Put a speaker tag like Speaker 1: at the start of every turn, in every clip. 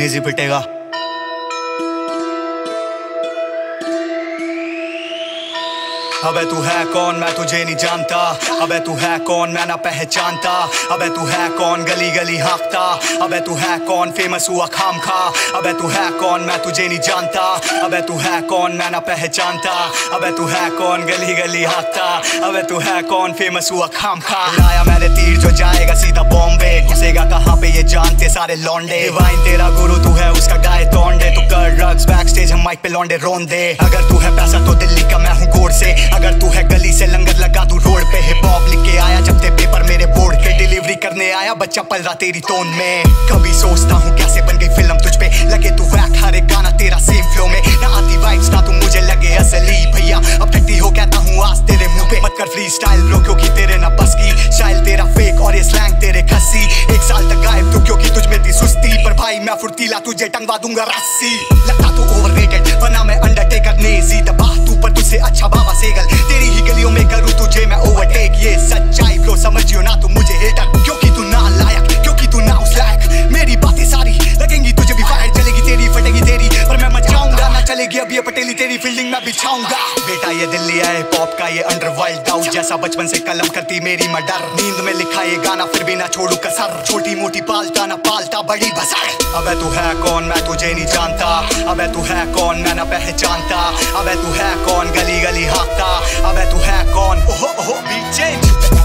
Speaker 1: निजी पिटेगा। अबे तू है कौन मैं तुझे नहीं जानता, अबे तू है कौन मैं ना पहचानता, अबे तू है कौन गली गली हाँकता, अबे तू है कौन फेमस हुआ खाम खा, अबे तू है कौन मैं तुझे नहीं जानता, अबे तू है कौन मैं ना पहचानता, अबे तू है कौन गली गली हाँकता, अबे तू है कौन फेमस हुआ खाम खा। लाया मैंने तीर जो जाएगा सीधा बॉम्बे, घुसेगा कहाँ पे ये जानते सारे लौंडे। डिवाइन तेरा गुरु तू है उसका गाय तोंडे, तू कर ड्रग्स बैक स्टेज हम माइक पे लौंडे रोंदे। अगर तू है पैसा तो दिल्ली का मैं हूँ गोड़ से, अगर तू है गली से लंगर लगा तू रोड पे। हिप हॉप लिख के आया जब ते पेपर मेरे बोर्ड के, डिलीवरी करने आया बच्चा पल रहा तेरी टोन में। कभी सोचता हूँ कैसे बन गई फिल्म तुझ पे, लगे तू वैक हर एक गाना तेरा सेम फ्लो में। ना आती वाइब्स ना तू मुझे लगे असली भैया, अब टट्टी हो कहता हूँ आज तेरे मुंह पे। मत कर फ्री स्टाइल ब्रो क्योंकि तेरे ना बस की, स्टाइल तेरा फेक और ये स्लैंग तेरे खस्सी। एक साल तक गायब तू क्योंकि तुझ में थी सुस्ती, पर भाई मैं फुर्तीला तुझे टंगवा दूंगा रस्सी। लगता तू ओवररेटेड वरना मैं अंडरटेकर नेजी दबा तू, पर तुझसे अच्छा बाबा सेगल तेरी ही गलियों में करूँ तुझे मैं ओवरटेक। ये सच्चाई ब्रो समझियो ना तू मुझे हेटर, क्योंकि तू ना लायक क्योंकि तू ना उस लायक। मेरी बातें सारी लगेंगी तुझे भी फायर, चलेगी तेरी फटेगी तेरी पर मैं मचाऊंगा। ना चलेगी अब ये पटेली तेरी फील्डिंग में बिछाऊंगा। बेटा ये दिल्ली है हिप हॉप का ये अंडरवर्ल्ड डाउट, जैसा बचपन से कलम करती मेरी मर्डर। नींद में लिखा ये गाना फिर भी ना छोड़ू कसर, छोटी मोटी पालता ना पालता बड़ी बसर। अबे तू है कौन मैं तुझे नहीं जानता, अबे तू है कौन मैं ना पहचानता, अबे तू है कौन गली गली हाँकता, अबे तू है कौन। ओहो ओहो बीट चेंज।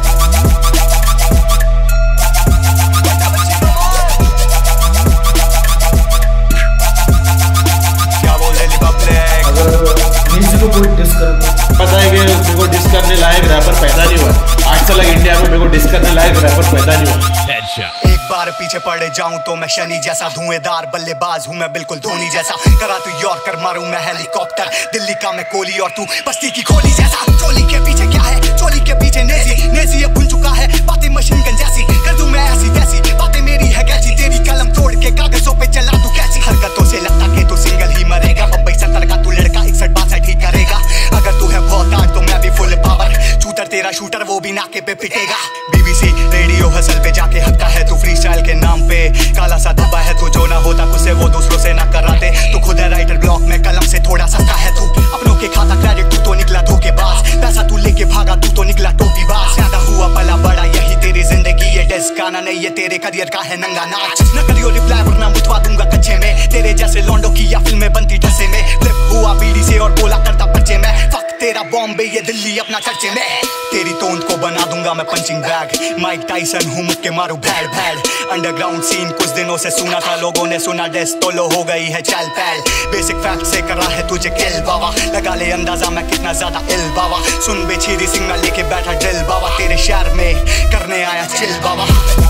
Speaker 1: क्या बोल रहे पब्लिक?
Speaker 2: अगर को कोई डिस कर
Speaker 3: पता है कि मेरे को डिस करने लायक रैपर पैदा नहीं हुआ। 8 साल इंडिया में मेरे को डिस करने लायक रैपर पैदा नहीं हुआ।
Speaker 1: एक बार पीछे पड़े जाऊं तो मैं शनि जैसा, धुएंधार बल्लेबाज हूं मैं बिल्कुल धोनी जैसा। करा तू यॉर्कर मारूं मैं हेलीकॉप्टर, दिल्ली का मैं कोहली और तू बस्ती की खोली जैसा। चोली के पीछे क्या है चोली के पीछे नेजी, नेजी अब बुन चुका है बातें मशीन गन जैसी। कर दूं मैं ऐसी तैसी बातें मेरी है कैसी, तेरी कलम तोड़ के कागजों पे चला तू कैसी। हरकतों से लगता कि तू सिंगल ही मरेगा, बम्बई 70 का तू लड़का 61-62 ही करेगा। अगर तू है बहुत आर्ट तो मैं भी फुल पावर, शूटर तेरा शूटर वो भी नाके पे पिटेगा। BBC रेडियो हसल पे जाके हकता है तू फ्री स्टाइल के नाम पे, काला सा धब्बा है तू जो ना होता कुछ वो दूसरों से ना कराते। तू खुद है राइटर ब्लॉक में कलम से थोड़ा सस्ता है तू, अपनों के खाता क्रेडिट तू तो निकला धोखेबाज। पैसा तू लेके भागा तू तो निकला टोपीबाज। ज्यादा हुआ पला बड़ा यही तेरी जिंदगी, ये डिस्क गाना नहीं ये तेरे करियर का है नंगा नाच। न करियो रिप्लाई वरना मुझवा दूंगा कच्चे में, तेरे जैसे लॉन्डो की या फिल्में बनती ढसे में। फ्लिप हुआ बीड़ी से और बोला करता पर्चे में, फक तेरा बॉम्बे ये दिल्ली अपना चर्चे में। तेरी तोंद को बना दूंगा मैं पंचिंग बैग, माइक टाइसन हूँ मुक्के मारू भैड़ भैड़। अंडरग्राउंड सीन कुछ दिनों से सुना था लोगों ने, सुना डेस तो लो हो गई है चल पैल। बेसिक फैक्ट से करा है तुझे किल बाबा, लगा ले अंदाजा मैं कितना ज्यादा इल बाबा। सुन बेछीरी सिंह मैं लेके बैठा ड्रिल बाबा, तेरे शहर में करने आया चिल बाबा।